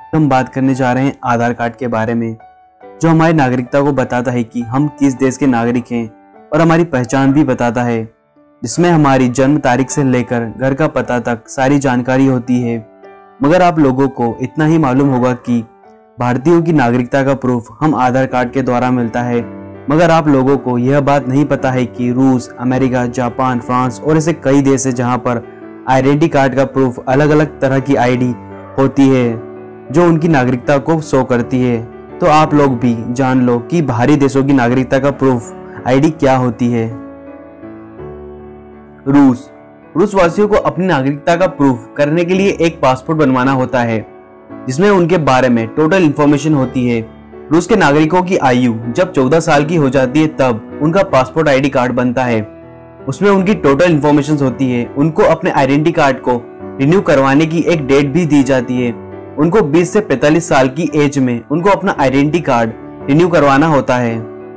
हम बात करने जा रहे हैं आधार कार्ड के बारे में, जो हमारी नागरिकता को बताता है कि हम किस देश के नागरिक हैं और हमारी पहचान भी बताता है, जिसमें हमारी जन्म तारीख से लेकर घर का पता तक सारी जानकारी होती है। मगर आप लोगों को इतना ही मालूम होगा कि भारतीयों की नागरिकता का प्रूफ हम आधार कार्ड के द्वारा मिलता है। मगर आप लोगों को यह बात नहीं पता है कि रूस, अमेरिका, जापान, फ्रांस और ऐसे कई देश है जहां पर आइडेंटिटी कार्ड का प्रूफ अलग अलग तरह की आईडी होती है जो उनकी नागरिकता को शो करती है। तो आप लोग भी जान लो कि बाहरी देशों की नागरिकता का प्रूफ आईडी क्या होती है। रूस वासियों को अपनी नागरिकता का प्रूफ करने के लिए एक पासपोर्ट बनवाना होता है, जिसमें उनके बारे में टोटल इंफॉर्मेशन होती है। रूस के नागरिकों की आयु जब 14 साल की हो जाती है तब उनका पासपोर्ट आईडी कार्ड बनता है। उसमें उनकी टोटल इंफॉर्मेशन होती है। उनको अपने आइडेंटिटी कार्ड को रिन्यू करवाने की एक डेट भी दी जाती है। उनको 20 से 45 साल की एज में उनको अपना आइडेंटिटी कार्ड रिन्यू करवाना होता है।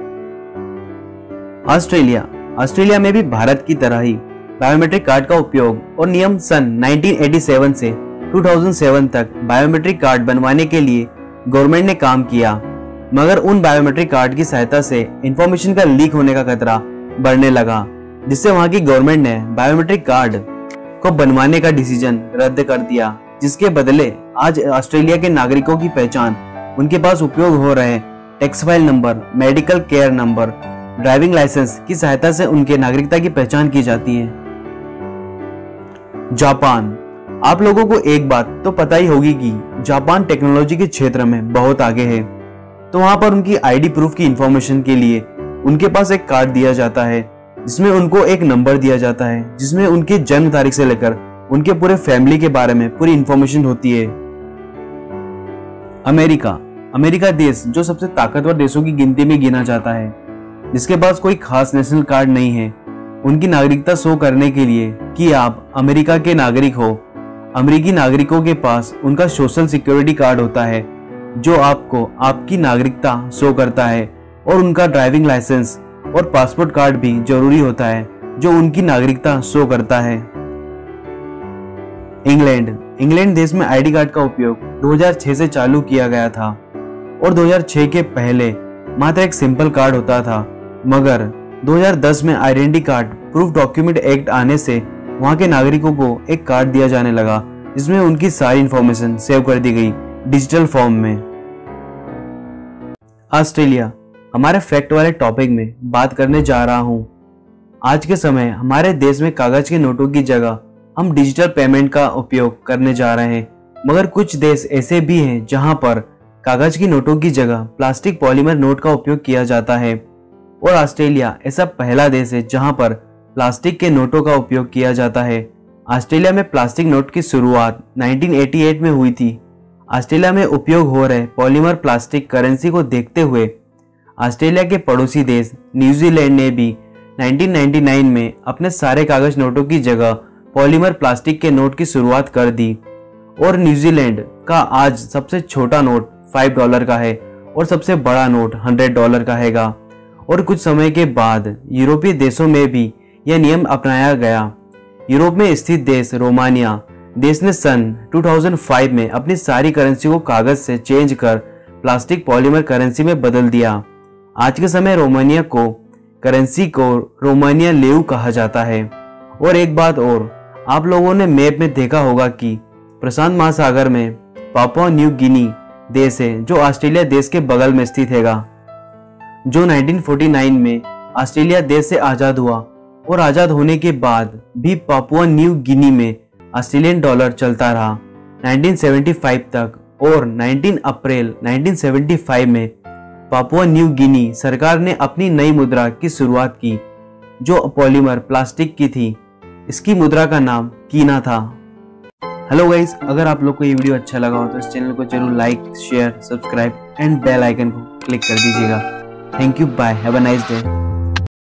ऑस्ट्रेलिया में भी भारत की तरह ही बायोमेट्रिक कार्ड का उपयोग और नियम सन 1987 से 2007 तक बायोमेट्रिक कार्ड बनवाने के लिए गवर्नमेंट ने काम किया। मगर उन बायोमेट्रिक कार्ड की सहायता से इंफॉर्मेशन का लीक होने का खतरा बढ़ने लगा, जिससे वहां की गवर्नमेंट ने बायोमेट्रिक कार्ड को बनवाने का डिसीजन रद्द कर दिया। जिसके बदले आज ऑस्ट्रेलिया के नागरिकों की पहचान उनके पास उपयोग हो रहे tax file number, medical care number, driving licence की सहायता से उनके नागरिकता की पहचान की जाती है। जापान, आप लोगों को एक बात तो पता ही होगी कि जापान टेक्नोलॉजी के क्षेत्र में बहुत आगे है। तो वहां पर उनकी आईडी प्रूफ की इंफॉर्मेशन के लिए उनके पास एक कार्ड दिया जाता है, जिसमें उनको एक नंबर दिया जाता है, जिसमें उनकी जन्म तारीख से लेकर उनके पूरे फैमिली के बारे में पूरी इंफॉर्मेशन होती है। अमेरिका देश जो सबसे ताकतवर देशों की गिनती में गिना जाता है, जिसके पास कोई खास नेशनल कार्ड नहीं है, उनकी नागरिकता शो करने के लिए कि आप अमेरिका के नागरिक हो, अमेरिकी नागरिकों के पास उनका सोशल सिक्योरिटी कार्ड होता है जो आपको आपकी नागरिकता शो करता है, और उनका ड्राइविंग लाइसेंस और पासपोर्ट कार्ड भी जरूरी होता है जो उनकी नागरिकता शो करता है। इंग्लैंड देश में आईडी कार्ड का उपयोग 2006 से चालू किया गया था, और 2006 के पहले मात्र एक सिंपल कार्ड होता था। मगर 2010 में identity card proof document act आने से वहां के नागरिकों को एक कार्ड दिया जाने लगा, जिसमें उनकी सारी इंफॉर्मेशन सेव कर दी गई डिजिटल फॉर्म में। ऑस्ट्रेलिया, हमारे फैक्ट वाले टॉपिक में बात करने जा रहा हूं। आज के समय हमारे देश में कागज के नोटों की जगह हम डिजिटल पेमेंट का उपयोग करने जा रहे हैं। मगर कुछ देश ऐसे भी हैं जहां पर कागज की नोटों की जगह प्लास्टिक पॉलीमर नोट का उपयोग किया जाता है, और ऑस्ट्रेलिया ऐसा पहला देश है जहां पर प्लास्टिक के नोटों का उपयोग किया जाता है। ऑस्ट्रेलिया में प्लास्टिक नोट की शुरुआत 1988 में हुई थी। ऑस्ट्रेलिया में उपयोग हो रहे पॉलीमर प्लास्टिक करेंसी को देखते हुए ऑस्ट्रेलिया के पड़ोसी देश न्यूजीलैंड ने भी 1999 में अपने सारे कागज नोटों की जगह पॉलीमर प्लास्टिक के नोट की शुरुआत कर दी, और न्यूजीलैंड का आज सबसे छोटा नोट $5 का है और सबसे बड़ा नोट $100 का हैगा। और कुछ समय के बाद यूरोपीय देशों में भी यह नियम अपनाया गया। यूरोप में स्थित देश रोमानिया देश ने सन 2005 में अपनी सारी करेंसी को कागज से चेंज कर प्लास्टिक पॉलीमर करेंसी में बदल दिया। आज के समय रोमानिया को करेंसी को रोमानिया लेउ कहा जाता है। और एक बात और, आप लोगों ने मैप में देखा होगा कि प्रशांत महासागर में पापुआ न्यू गिनी देश है जो ऑस्ट्रेलिया देश के बगल में स्थित हैगा, जो 1949 में ऑस्ट्रेलिया देश से आजाद हुआ, और आजाद होने के बाद भी पापुआ न्यू गिनी में ऑस्ट्रेलियन डॉलर चलता रहा 1975 तक। और 19 अप्रैल 1975 में पापुआ न्यू गिनी सरकार ने अपनी नई मुद्रा की शुरुआत की, जो पॉलीमर प्लास्टिक की थी। इसकी मुद्रा का नाम कीना था। हेलो गाइस, अगर आप लोग को ये वीडियो अच्छा लगा हो तो इस चैनल को जरूर like, share, subscribe and bell icon को क्लिक कर दीजिएगा। Thank you, bye, have a nice day.